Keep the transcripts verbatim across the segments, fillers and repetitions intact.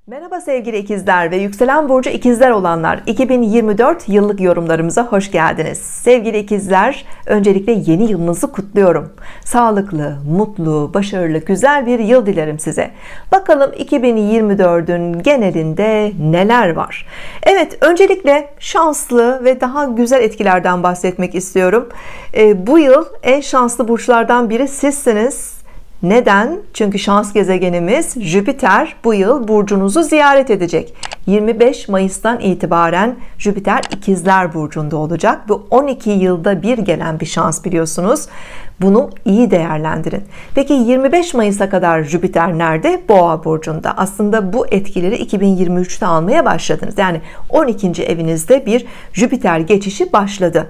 Merhaba sevgili ikizler ve yükselen burcu ikizler olanlar, iki bin yirmi dört yıllık yorumlarımıza hoş geldiniz. Sevgili ikizler, öncelikle yeni yılınızı kutluyorum. Sağlıklı, mutlu, başarılı, güzel bir yıl dilerim size. Bakalım iki bin yirmi dördün genelinde neler var? Evet, öncelikle şanslı ve daha güzel etkilerden bahsetmek istiyorum. E, bu yıl en şanslı burçlardan biri sizsiniz. Neden? Çünkü şans gezegenimiz Jüpiter bu yıl burcunuzu ziyaret edecek. yirmi beş Mayıs'tan itibaren Jüpiter İkizler burcunda olacak. Bu on iki yılda bir gelen bir şans biliyorsunuz. Bunu iyi değerlendirin. Peki yirmi beş Mayıs'a kadar Jüpiter nerede? Boğa burcunda. Aslında bu etkileri iki bin yirmi üçte almaya başladınız. Yani on ikinci evinizde bir Jüpiter geçişi başladı.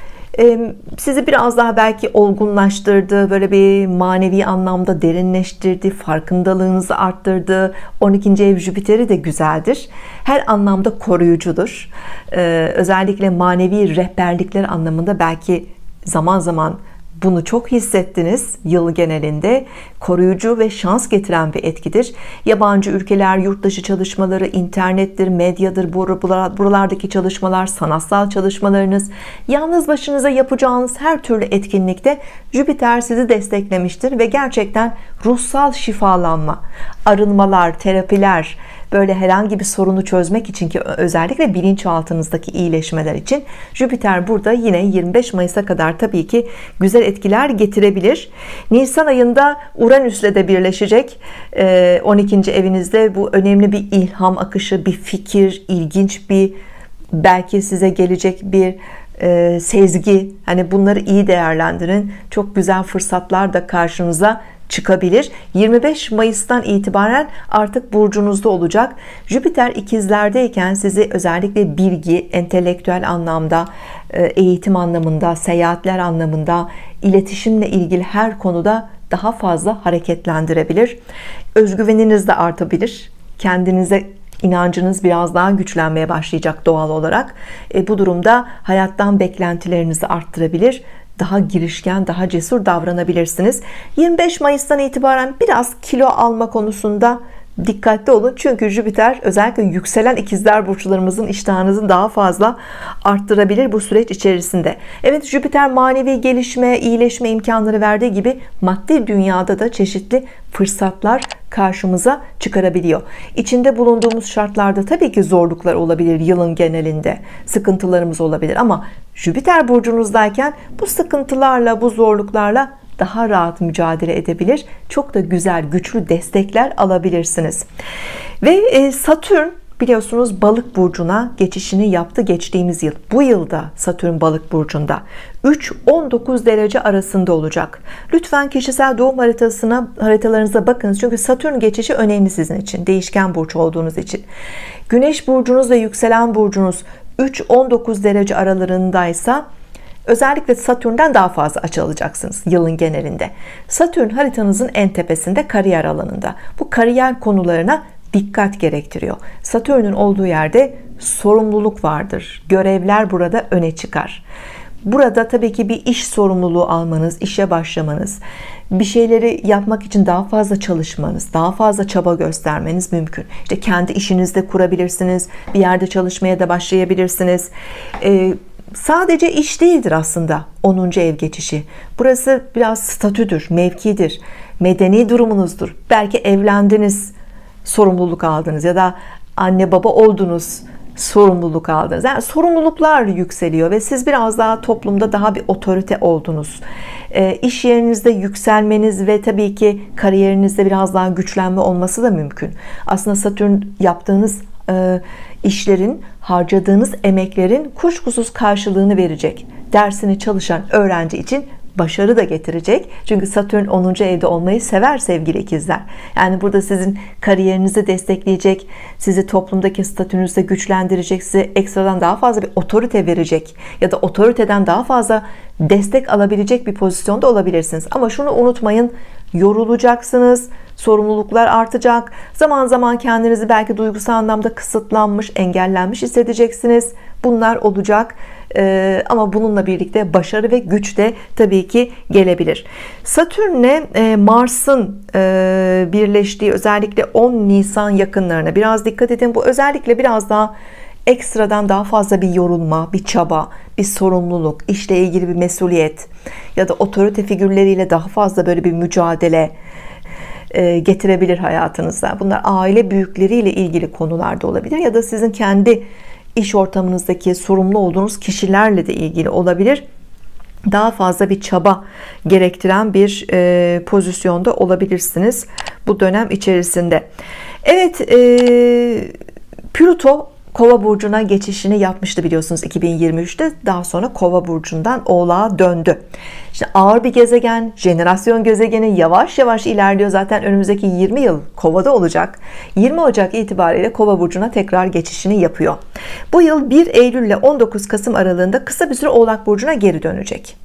Sizi biraz daha belki olgunlaştırdı, böyle bir manevi anlamda derinleştirdi, farkındalığınızı arttırdı. on ikinci ev Jüpiter'i de güzeldir. Her anlamda koruyucudur. Özellikle manevi rehberlikler anlamında belki zaman zaman bunu çok hissettiniz. Yıl genelinde koruyucu ve şans getiren bir etkidir. Yabancı ülkeler, yurt dışı çalışmaları, internettir, medyadır, buralardaki çalışmalar, sanatsal çalışmalarınız, yalnız başınıza yapacağınız her türlü etkinlikte Jüpiter sizi desteklemiştir ve gerçekten ruhsal şifalanma, arınmalar, terapiler, böyle herhangi bir sorunu çözmek için, ki özellikle bilinçaltınızdaki iyileşmeler için Jüpiter burada yine yirmi beş Mayıs'a kadar tabii ki güzel etkiler getirebilir. Nisan ayında Uranüs'le de birleşecek. on ikinci evinizde bu önemli bir ilham akışı, bir fikir, ilginç bir, belki size gelecek bir e, sezgi. Hani bunları iyi değerlendirin. Çok güzel fırsatlar da karşınıza çıkabilir. yirmi beş Mayıs'tan itibaren artık burcunuzda olacak. Jüpiter ikizlerdeyken sizi özellikle bilgi, entelektüel anlamda, eğitim anlamında, seyahatler anlamında, iletişimle ilgili her konuda daha fazla hareketlendirebilir. Özgüveniniz de artabilir. Kendinize inancınız biraz daha güçlenmeye başlayacak doğal olarak. E, bu durumda hayattan beklentilerinizi arttırabilir. Daha girişken, daha cesur davranabilirsiniz. yirmi beş Mayıs'tan itibaren biraz kilo alma konusunda dikkatli olun. Çünkü Jüpiter özellikle yükselen ikizler burçlarımızın iştahınızı daha fazla arttırabilir bu süreç içerisinde. Evet, Jüpiter manevi gelişme, iyileşme imkanları verdiği gibi maddi dünyada da çeşitli fırsatlar karşımıza çıkarabiliyor. İçinde bulunduğumuz şartlarda tabii ki zorluklar olabilir, yılın genelinde sıkıntılarımız olabilir, ama Jüpiter burcunuzdayken bu sıkıntılarla, bu zorluklarla daha rahat mücadele edebilir. Çok da güzel, güçlü destekler alabilirsiniz. Ve Satürn biliyorsunuz balık burcuna geçişini yaptı geçtiğimiz yıl. Bu yılda Satürn balık burcunda üç on dokuz derece arasında olacak. Lütfen kişisel doğum haritasına, haritalarınıza bakınız. Çünkü Satürn geçişi önemli sizin için. Değişken burç olduğunuz için. Güneş burcunuz ve yükselen burcunuz üç on dokuz derece aralarındaysa özellikle Satürn'den daha fazla açı alacaksınız yılın genelinde. Satürn haritanızın en tepesinde, kariyer alanında. Bu kariyer konularına dikkat gerektiriyor. Satürn'ün olduğu yerde sorumluluk vardır. Görevler burada öne çıkar. Burada tabii ki bir iş sorumluluğu almanız, işe başlamanız, bir şeyleri yapmak için daha fazla çalışmanız, daha fazla çaba göstermeniz mümkün. İşte kendi işinizi de kurabilirsiniz. Bir yerde çalışmaya da başlayabilirsiniz. Ee, Sadece iş değildir aslında onuncu ev geçişi. Burası biraz statüdür, mevkidir, medeni durumunuzdur. Belki evlendiniz, sorumluluk aldınız, ya da anne baba oldunuz, sorumluluk aldınız. Yani sorumluluklar yükseliyor ve siz biraz daha toplumda daha bir otorite oldunuz. E, iş yerinizde yükselmeniz ve tabii ki kariyerinizde biraz daha güçlenme olması da mümkün. Aslında Satürn yaptığınız e, işlerin, harcadığınız emeklerin kuşkusuz karşılığını verecek. Dersini çalışan öğrenci için başarı da getirecek. Çünkü Satürn onuncu evde olmayı sever sevgili ikizler. Yani burada sizin kariyerinizi destekleyecek, sizi toplumdaki statünüzde güçlendirecek, size ekstradan daha fazla bir otorite verecek ya da otoriteden daha fazla destek alabilecek bir pozisyonda olabilirsiniz. Ama şunu unutmayın, yorulacaksınız, sorumluluklar artacak, zaman zaman kendinizi belki duygusal anlamda kısıtlanmış, engellenmiş hissedeceksiniz. Bunlar olacak. Ee, ama bununla birlikte başarı ve güç de tabii ki gelebilir. Satürn'le e, Mars'ın e, birleştiği özellikle on Nisan yakınlarına biraz dikkat edin. Bu özellikle biraz daha ekstradan daha fazla bir yorulma, bir çaba, bir sorumluluk, işle ilgili bir mesuliyet ya da otorite figürleriyle daha fazla böyle bir mücadele e, getirebilir hayatınıza. Bunlar aile büyükleriyle ilgili konularda olabilir ya da sizin kendi iş ortamınızdaki sorumlu olduğunuz kişilerle de ilgili olabilir. Daha fazla bir çaba gerektiren bir e, pozisyonda olabilirsiniz bu dönem içerisinde. Evet, e, Plüto Kova burcuna geçişini yapmıştı biliyorsunuz iki bin yirmi üçte. Daha sonra Kova burcundan Oğlağa döndü. İşte ağır bir gezegen, jenerasyon gezegeni, yavaş yavaş ilerliyor. Zaten önümüzdeki yirmi yıl Kova'da olacak. yirmi Ocak itibariyle Kova burcuna tekrar geçişini yapıyor. Bu yıl bir Eylül ile on dokuz Kasım aralığında kısa bir süre Oğlak burcuna geri dönecek.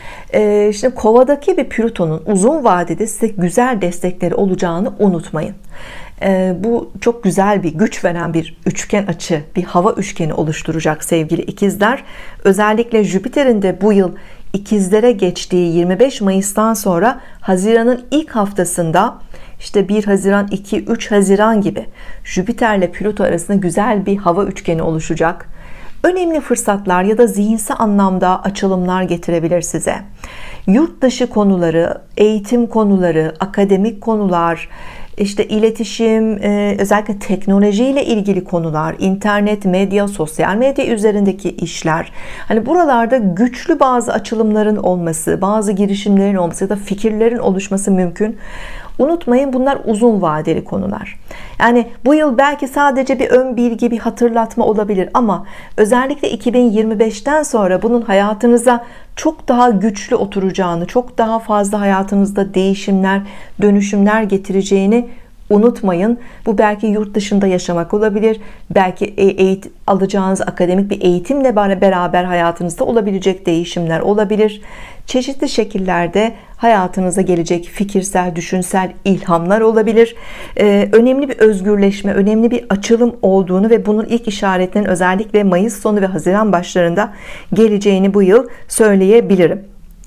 Ee, şimdi Kova'daki bir Plüton'un uzun vadede size güzel destekleri olacağını unutmayın. Ee, bu çok güzel bir güç veren bir üçgen açı, bir hava üçgeni oluşturacak sevgili ikizler. Özellikle Jüpiter'in de bu yıl ikizlere geçtiği yirmi beş Mayıs'tan sonra Haziran'ın ilk haftasında işte bir Haziran, iki, üç Haziran gibi Jüpiter ile Plüto arasında güzel bir hava üçgeni oluşacak. Önemli fırsatlar ya da zihinsel anlamda açılımlar getirebilir size. Yurt dışı konuları, eğitim konuları, akademik konular, işte iletişim, özellikle teknolojiyle ilgili konular, internet, medya, sosyal medya üzerindeki işler. Hani buralarda güçlü bazı açılımların olması, bazı girişimlerin olması ya da fikirlerin oluşması mümkün. Unutmayın, bunlar uzun vadeli konular. Yani bu yıl belki sadece bir ön bilgi, bir hatırlatma olabilir ama özellikle iki bin yirmi beşten sonra bunun hayatınıza çok daha güçlü oturacağını, çok daha fazla hayatınızda değişimler, dönüşümler getireceğini unutmayın. Bu belki yurt dışında yaşamak olabilir. Belki eğitim, alacağınız akademik bir eğitimle beraber hayatınızda olabilecek değişimler olabilir. Çeşitli şekillerde hayatınıza gelecek fikirsel, düşünsel ilhamlar olabilir. Ee, önemli bir özgürleşme, önemli bir açılım olduğunu ve bunun ilk işaretlerinin özellikle Mayıs sonu ve Haziran başlarında geleceğini bu yıl söyleyebilirim.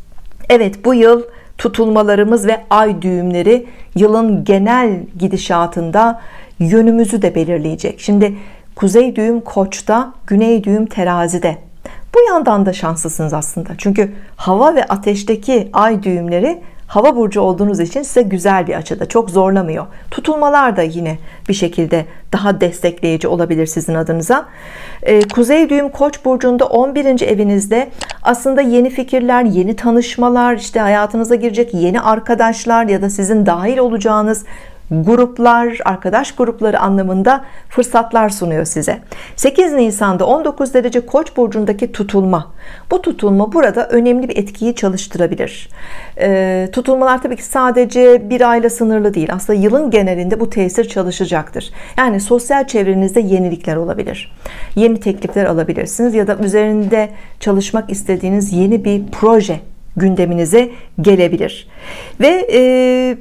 Evet, bu yıl tutulmalarımız ve ay düğümleri yılın genel gidişatında yönümüzü de belirleyecek. Şimdi kuzey düğüm Koç'ta, güney düğüm Terazi'de. Bu yandan da şanslısınız aslında. Çünkü hava ve ateşteki ay düğümleri hava burcu olduğunuz için size güzel bir açıda, çok zorlamıyor. Tutulmalar da yine bir şekilde daha destekleyici olabilir sizin adınıza. Ee, kuzey düğüm Koç burcunda on birinci evinizde aslında yeni fikirler, yeni tanışmalar, işte hayatınıza girecek yeni arkadaşlar ya da sizin dahil olacağınız gruplar, arkadaş grupları anlamında fırsatlar sunuyor size. sekiz Nisan'da on dokuz derece Koç burcundaki tutulma. Bu tutulma burada önemli bir etkiyi çalıştırabilir. Ee, tutulmalar tabii ki sadece bir ayla sınırlı değil. Aslında yılın genelinde bu tesir çalışacaktır. Yani sosyal çevrenizde yenilikler olabilir. Yeni teklifler alabilirsiniz ya da üzerinde çalışmak istediğiniz yeni bir proje gündeminize gelebilir. Ve e,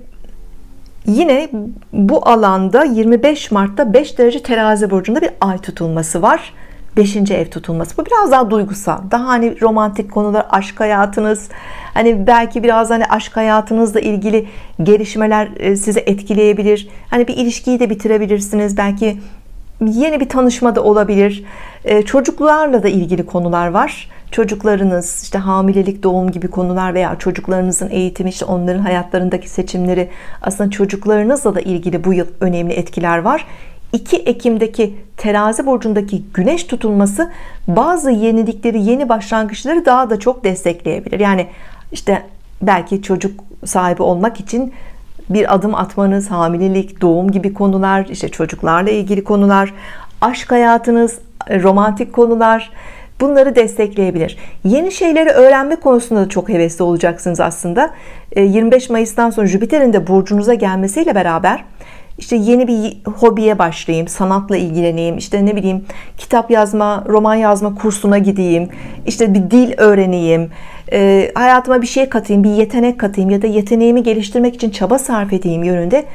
yine bu alanda yirmi beş Mart'ta beş derece Terazi burcunda bir ay tutulması var. beşinci ev tutulması. Bu biraz daha duygusal. Daha hani romantik konular, aşk hayatınız, hani belki biraz hani aşk hayatınızla ilgili gelişmeler sizi etkileyebilir. Hani bir ilişkiyi de bitirebilirsiniz. Belki yeni bir tanışma da olabilir. Çocuklarla da ilgili konular var. Çocuklarınız, işte hamilelik, doğum gibi konular veya çocuklarınızın eğitimi, işte onların hayatlarındaki seçimleri, aslında çocuklarınızla da ilgili bu yıl önemli etkiler var. iki Ekim'deki Terazi burcundaki güneş tutulması bazı yenilikleri, yeni başlangıçları daha da çok destekleyebilir. Yani işte belki çocuk sahibi olmak için bir adım atmanız, hamilelik, doğum gibi konular, işte çocuklarla ilgili konular, aşk hayatınız, romantik konular, bunları destekleyebilir. Yeni şeyleri öğrenme konusunda da çok hevesli olacaksınız aslında. yirmi beş Mayıs'tan sonra Jüpiter'in de burcunuza gelmesiyle beraber işte yeni bir hobiye başlayayım, sanatla ilgileneyim, işte ne bileyim kitap yazma, roman yazma kursuna gideyim, işte bir dil öğreneyim, e, hayatıma bir şey katayım, bir yetenek katayım ya da yeteneğimi geliştirmek için çaba sarf edeyim yönünde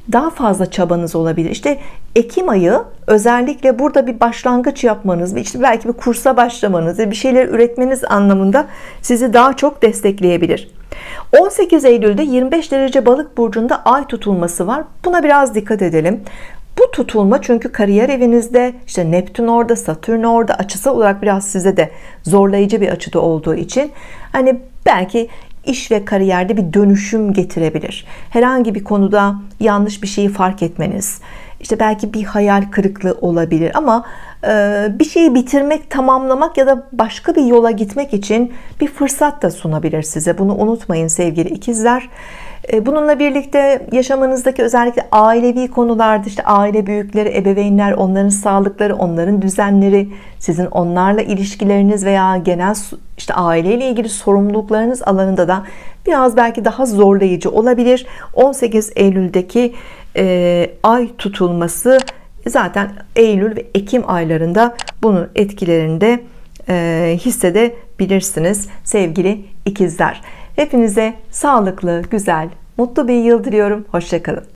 daha fazla çabanız olabilir. İşte Ekim ayı özellikle burada bir başlangıç yapmanız, işte belki bir kursa başlamanız, bir şeyler üretmeniz anlamında sizi daha çok destekleyebilir. on sekiz Eylül'de yirmi beş derece Balık burcunda ay tutulması var. Buna biraz dikkat edelim. Bu tutulma çünkü kariyer evinizde, işte Neptün orada, Satürn orada, açısı olarak biraz size de zorlayıcı bir açıda olduğu için hani belki iş ve kariyerde bir dönüşüm getirebilir. Herhangi bir konuda yanlış bir şeyi fark etmeniz, işte belki bir hayal kırıklığı olabilir ama e, bir şeyi bitirmek, tamamlamak ya da başka bir yola gitmek için bir fırsat da sunabilir size. Bunu unutmayın sevgili ikizler. E, bununla birlikte yaşamınızdaki özellikle ailevi konularda, işte aile büyükleri, ebeveynler, onların sağlıkları, onların düzenleri, sizin onlarla ilişkileriniz veya genel işte aileyle ilgili sorumluluklarınız alanında da biraz belki daha zorlayıcı olabilir. on sekiz Eylül'deki e, ay tutulması zaten Eylül ve Ekim aylarında bunun etkilerini de e, hissedebilirsiniz sevgili ikizler. Hepinize sağlıklı, güzel, mutlu bir yıl diliyorum. Hoşça kalın.